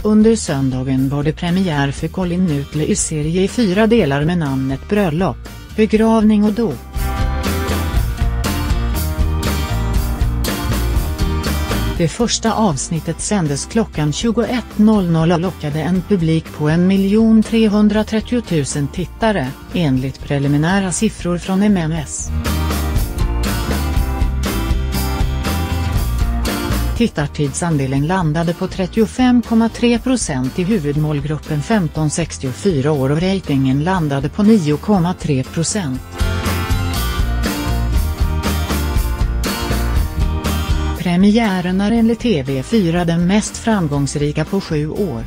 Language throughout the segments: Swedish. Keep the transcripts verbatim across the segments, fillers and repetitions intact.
Under söndagen var det premiär för Colin Nutley's serie i fyra delar med namnet Bröllop, begravning och dop. Det första avsnittet sändes klockan tjugoett noll noll och lockade en publik på en miljon trehundratrettio tusen tittare, enligt preliminära siffror från M M S. Tittartidsandelen landade på trettiofem komma tre procent i huvudmålgruppen femton till sextiofyra år och ratingen landade på nio komma tre procent. Premiären är enligt T V fyra den mest framgångsrika på sju år.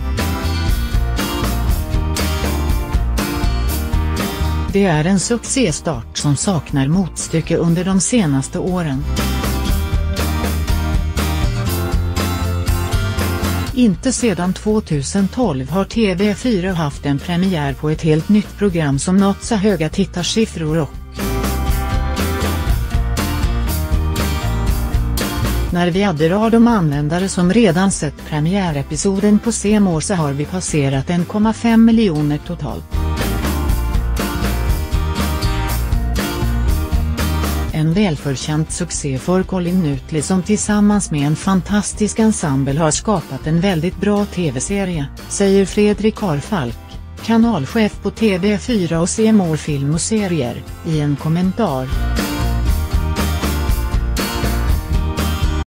Det är en succéstart som saknar motstycke under de senaste åren. Inte sedan tjugohundratolv har T V fyra haft en premiär på ett helt nytt program som nått så höga tittarsiffror och när vi adderar de användare som redan sett premiärepisoden på C More så har vi passerat en komma fem miljoner totalt. En välförtjänt succé för Colin Nutley som tillsammans med en fantastisk ensemble har skapat en väldigt bra tv-serie, säger Fredrik Arfalk, kanalchef på T V fyra och C More film och serier, i en kommentar.